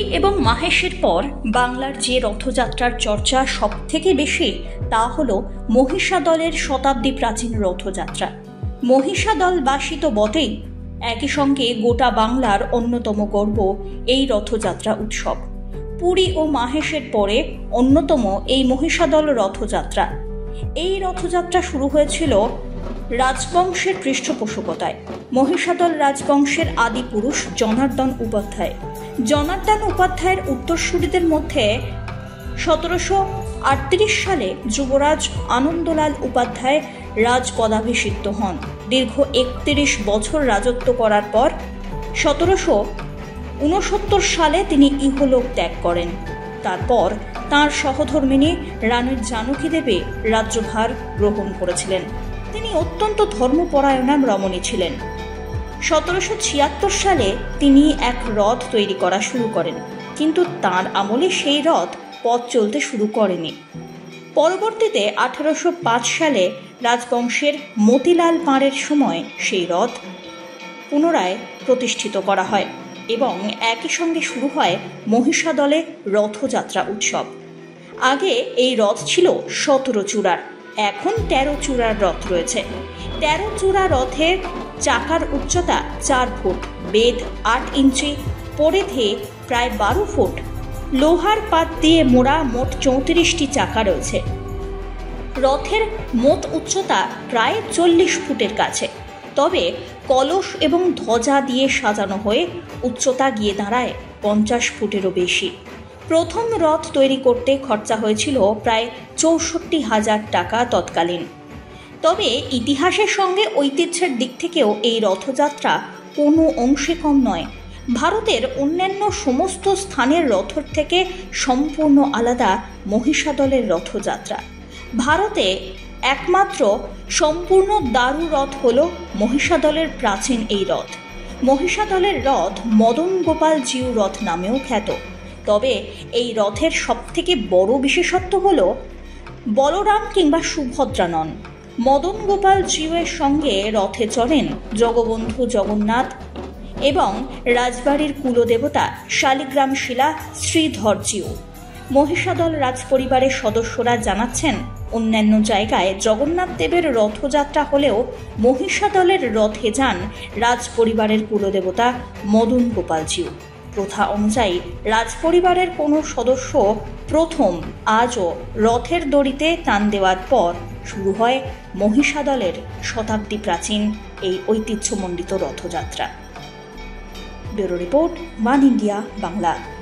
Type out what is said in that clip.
এবং মাহেশের পর বাংলার যে রথযাত্রার চর্চা সব থেকে বেশি তা হল মহিষাদলের শতাব্দী প্রাচীন রথযাত্রা। মহিষাদলবাসী তো বটেই, একই সঙ্গে গোটা বাংলার অন্যতম গর্ব এই রথযাত্রা উৎসব। পুরী ও মাহেশের পরে অন্যতম এই মহিষাদল রথযাত্রা। এই রথযাত্রা শুরু হয়েছিল রাজবংশের পৃষ্ঠপোষকতায়। মহিষাদল রাজবংশের আদি পুরুষ জনার্দন উপাধ্যায়। জনার্দন উপাধ্যায়ের উত্তরসূরিদের মধ্যে 1738 সালে যুবরাজ আনন্দলাল উপাধ্যায় রাজপদাভিষিক্ত হন। দীর্ঘ 31 বছর রাজত্ব করার পর 1769 সালে তিনি ইহলোক ত্যাগ করেন। তারপর তাঁর সহধর্মিণী রানী জানকী দেবী রাজ্যভার গ্রহণ করেছিলেন। তিনি অত্যন্ত ধর্মপরায়ণা রমণী ছিলেন। 1776 সালে তিনি এক রথ তৈরি করা শুরু করেন, কিন্তু তাঁর আমলে সেই রথ পথ চলতে শুরু করেনি। পরবর্তীতে 1805 সালে রাজবংশের মতিলাল পাঁড়ের সময় সেই রথ পুনরায় প্রতিষ্ঠিত করা হয় এবং একই সঙ্গে শুরু হয় মহিষাদলে রথযাত্রা উৎসব। আগে এই রথ ছিল 17 চূড়ার, এখন 13 চূড়ার রথ রয়েছে। 13 চূড়া রথের চাকার উচ্চতা 4 ফুট, বেদ 8 ইঞ্চি, পরিধি প্রায় 12 ফুট, লোহার পাত দিয়ে মোড়া মোট 34টি চাকা রয়েছে। রথের মোট উচ্চতা প্রায় 40 ফুটের কাছে, তবে কলস এবং ধ্বজা দিয়ে সাজানো হয়ে উচ্চতা গিয়ে দাঁড়ায় 50 ফুটেরও বেশি। প্রথম রথ তৈরি করতে খরচা হয়েছিল প্রায় 64,000 টাকা তৎকালীন। তবে ইতিহাসের সঙ্গে ঐতিহ্যের দিক থেকেও এই রথযাত্রা কোনো অংশে কম নয়। ভারতের অন্যান্য সমস্ত স্থানের রথের থেকে সম্পূর্ণ আলাদা মহিষাদলের রথযাত্রা। ভারতে একমাত্র সম্পূর্ণ দারু রথ হল মহিষাদলের প্রাচীন এই রথ। মহিষাদলের রথ মদন গোপাল জিউ রথ নামেও খ্যাত। তবে এই রথের সবথেকে বড় বিশেষত্ব হল বলরাম কিংবা সুভদ্রা নন। মদন গোপাল জিউয়ের সঙ্গে রথে চড়েন জগবন্ধু জগন্নাথ এবং রাজবাড়ির কুলদেবতা শালিগ্রাম শিলা শ্রীধর জিউ। মহিষাদল রাজপরিবারের সদস্যরা জানাচ্ছেন, অন্যান্য জায়গায় জগন্নাথ দেবের রথযাত্রা হলেও মহিষাদলের রথে যান রাজপরিবারের কুলদেবতা মদন গোপাল জিউ। প্রথা অনুযায়ী রাজপরিবারের কোনো সদস্য প্রথম আজও রথের দড়িতে টান দেওয়ার পর শুরু হয় মহিষাদলের শতাব্দী প্রাচীন এই ঐতিহ্যমণ্ডিত রথযাত্রা। Bureau report, one India Bangla.